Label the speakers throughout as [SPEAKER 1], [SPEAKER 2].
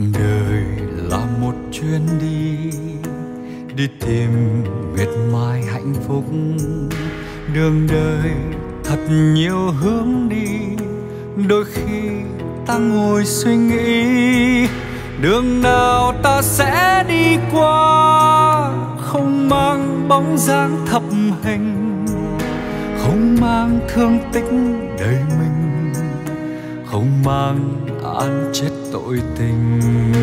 [SPEAKER 1] đời là một chuyến đi, đi tìm miệt mài hạnh phúc. Đường đời thật nhiều hướng đi, đôi khi ta ngồi suy nghĩ đường nào ta sẽ đi qua. Không mang bóng dáng thập hình, không mang thương tích đời mình, không mang án chết tội tình.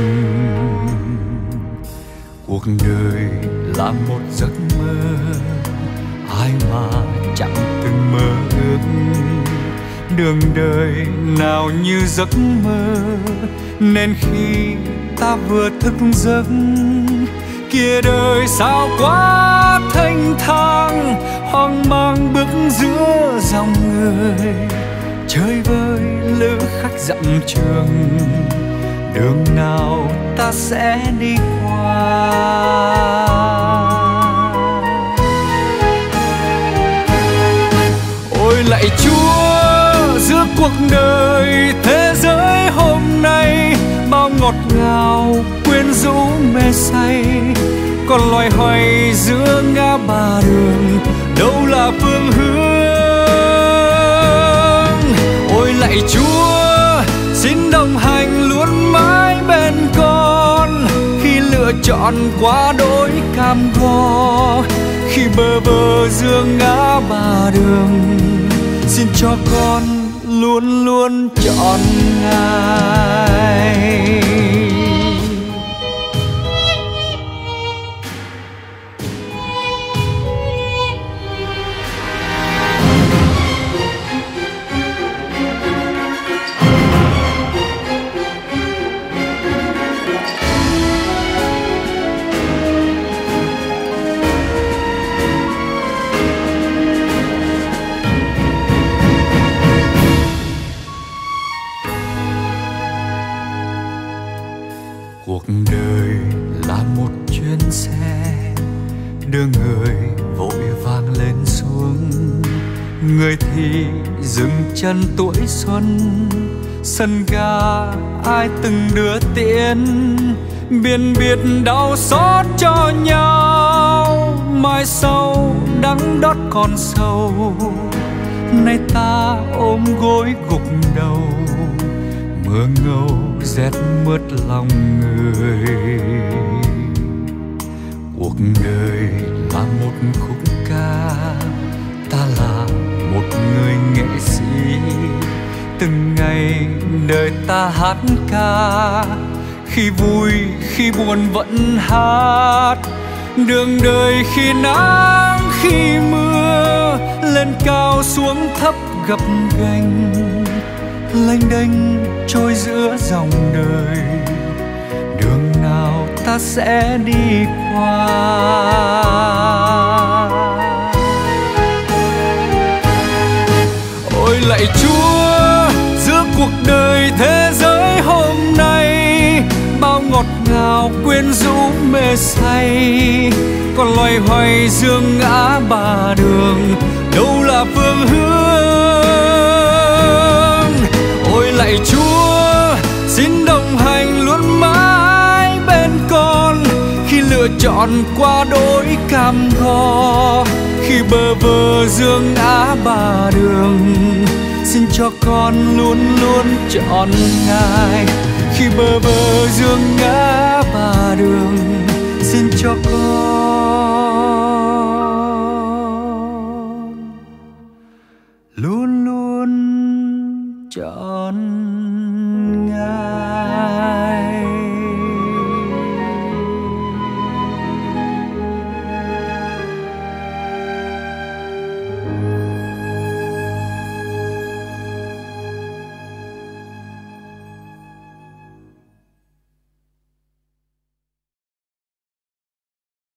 [SPEAKER 1] Cuộc đời là một giấc mơ, ai mà chẳng từng mơ ước. Đường đời nào như giấc mơ, nên khi ta vừa thức giấc, kia đời sao quá thênh thang, hoang mang bước giữa dòng người, chơi vơi lữ khách dặm trường. Đường nào ta sẽ đi qua. Ôi lạy Chúa, giữa cuộc đời thế giới hôm nay, bao ngọt ngào quyến rũ mê say, còn loay hoay giữa ngã ba đường, đâu là phương hướng. Ôi lạy Chúa, xin đồng hành luôn mãi bên con, khi lựa chọn quá đỗi cam go, khi bơ vơ giữa ngã ba đường, xin cho con luôn luôn chọn Ngài. Cuộc đời là một chuyến xe, đưa người vội vàng lên xuống. Người thì dừng chân tuổi xuân, sân ga ai từng đưa tiễn. Biên biệt đau xót cho nhau, mai sau đắng đót còn sâu. Nay ta ôm gối gục đầu, mưa ngâu rét mướt lòng người. Cuộc đời là một khúc ca, ta là một người nghệ sĩ. Từng ngày đời ta hát ca, khi vui khi buồn vẫn hát. Đường đời khi nắng khi mưa, lên cao xuống thấp gập ghềnh, lênh đênh trôi giữa dòng đời. Đường nào ta sẽ đi qua. Ôi lạy Chúa, giữa cuộc đời thế giới hôm nay, bao ngọt ngào quyến rũ mê say, còn loay hoay giữa ngã ba đường, đâu là phương hướng. Ôi lạy Chúa, xin đồng hành luôn mãi bên con, khi lựa chọn qua đỗi cam go, khi bơ vơ giữa ngã ba đường, xin cho con luôn luôn chọn Ngài. Khi bơ vơ giữa ngã ba đường, xin cho con